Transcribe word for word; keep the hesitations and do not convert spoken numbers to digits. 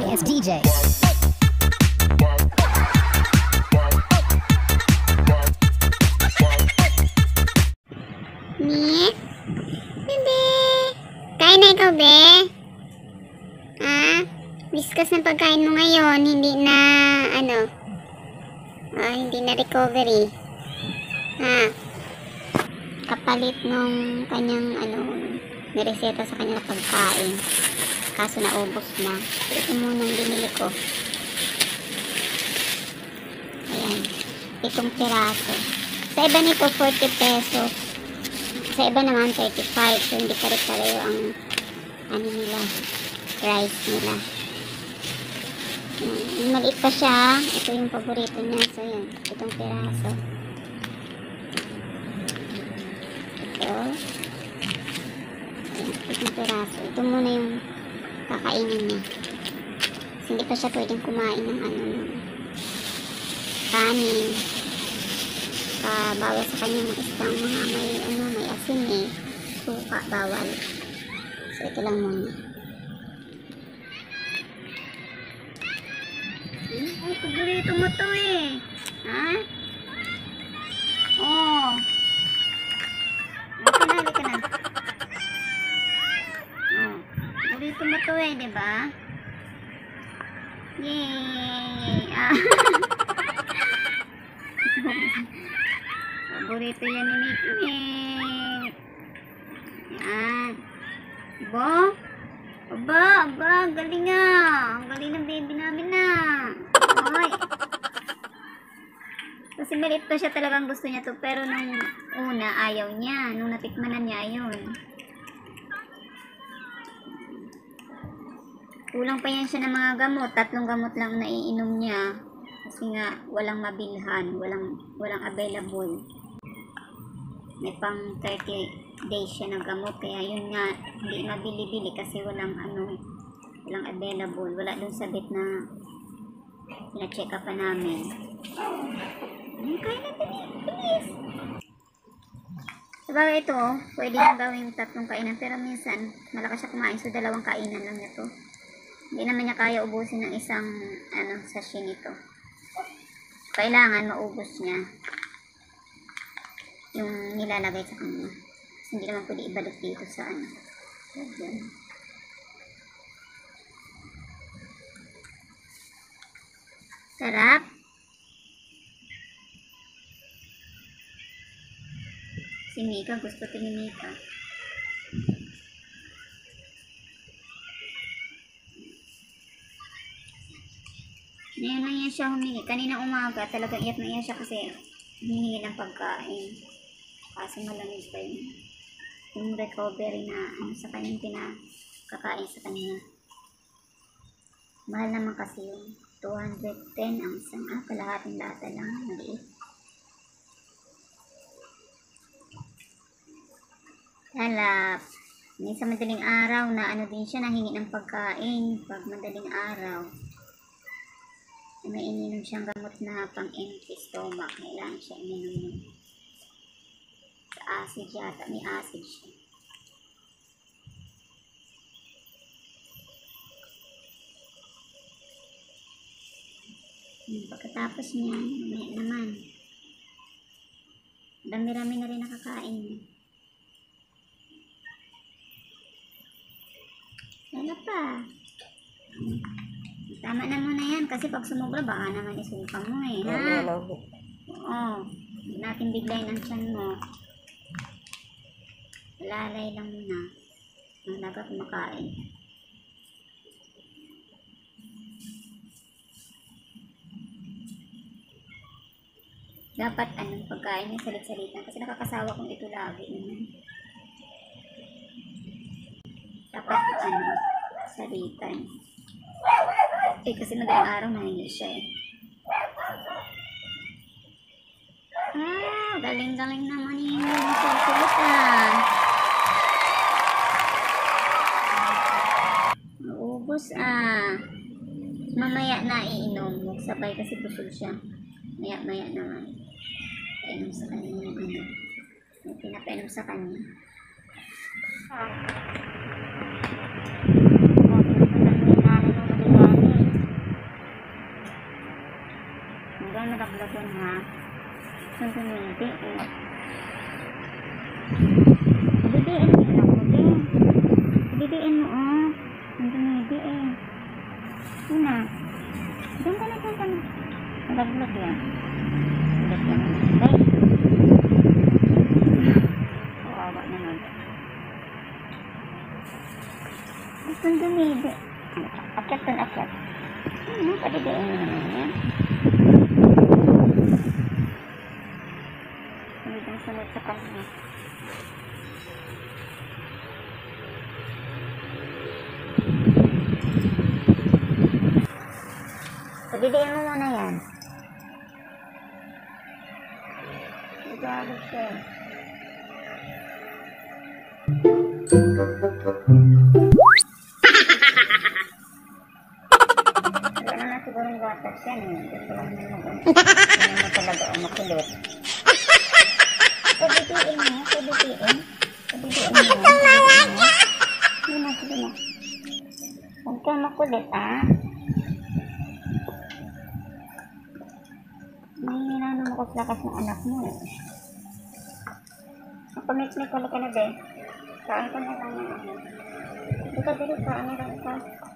as D J. Ni? Bebe? Kain na ikaw, be? Ah? Discuss ng pagkain mo ngayon, hindi na, ano, ah, hindi na recovery. Ha? Kapalit nung kanyang, ano, nireseta sa kanyang pagkain. Kaso naubos na. Ito muna ang binili ko. Ayan. Itong piraso. Sa iba nito, forty pesos. Sa iba naman, thirty-five. So, hindi pare-pareho ang, ano nila, price nila. Ayan. Maliit pa siya. Ito yung paborito niya. So, yan. Itong piraso. Ito. Ayan. Itong piraso. Ito muna yung kakainin niya. Kasi hindi pa siya pwedeng kumain ng ano, ng kanin. Uh, bawal sa kanya ng isang mga may, ano, may asin eh. Suka, bawal. So, ito lang muna. Hmm? Oh, paborito mo to eh. Ha? Oh. Halika na, halika na. Oh. Paborito mo to eh, diba? Yay! Ah. Paborito yan ni Nick. Yan. Aba? Aba, aba, galing nga. Ang galing ng baby namin na. Ay. Kasi maliit pa siya, talagang gusto niya to. Pero nung una, ayaw niya. Nung natikmanan niya, ayun. Kulang pa yan siya ng mga gamot. Tatlong gamot lang naiinom niya. Kasi nga, walang mabilhan. Walang, walang available. May pang thirty days siya ng gamot. Kaya yun nga, hindi mabili-bili kasi walang ano, walang available. Wala dun sa bit na pina-check up pa namin. Ano kaya na bilis? Sabagay ito, pwede nang gawin tatlong kainan. Pero minsan, malakas siya kumain. So, dalawang kainan lang niya to. Hindi naman niya kaya ubusin ng isang ano, sachet nito. Kailangan maubos niya yung nilalagay sa kanya. Hindi naman pwede ibalik dito sa ano. Ayan. Sarap. Si Mika, gusto ito ni Mika. Ngayon na yan siya humingi. Kanina umaga, talagang iyak na iyak siya kasi humingi ng pagkain. Kaso malamig pa yun. Yung recovery na ano, sa kanyang pinakakain sa kanya. Mahal naman kasi yung two hundred ten ang isang, ah, kalahating lata lang. Maliit. Halap. Minsan madaling araw na ano din siya, nahingi ng pagkain. Pag madaling araw. May ininom siyang gamot na pang empty stomach. Kailangan siya ininom nun. Sa acid yata. May acid siya. Hmm, pagkatapos niya, mamaya naman. Dami-rami na rin nakakain niya. Wala pa. Tama na muna yan kasi pag sumubra baka naman isumpang mo eh, ha? Oo. Hindi natin biglayin ang tiyan mo. Lalay lang muna. Malaga kumakain. Dapat anong pagkain yung salit-salitan kasi nakakasawa kung ito lagi naman. Dapat ano, salitan. Eh, kasi madaling araw nahingi siya eh. Ah, galing-galing naman yung salit-salitan. Maubos ah. Mamaya na iinom. Magsabay kasi busog siya. Maya-maya naman. Painom sa kanya yung ano. May pinapainom sa kanya. Ah. nalaglag yan. Ulit yan. Ay! Kawawa naman. Itong dumidi. Akyat dun, akyat. Hmm, padidiin mo naman yan. Sunod-sunod sa kanya. Padidiin mo muna yan. Igagod siya. Wala na siguro yung gatas yan eh. Gusto lang na mag-ano. Hindi mo talaga ang makulot. Padidiin mo, padidiin. Padidiin mo. Padidiin mo. Sige na, sige na. Huwag kang makulit ah. Mahihina na makas-lakas ng anak mo eh. Pamit-mit ka na be. Kain ka na lang. Dito ka dito, kain na lang ka.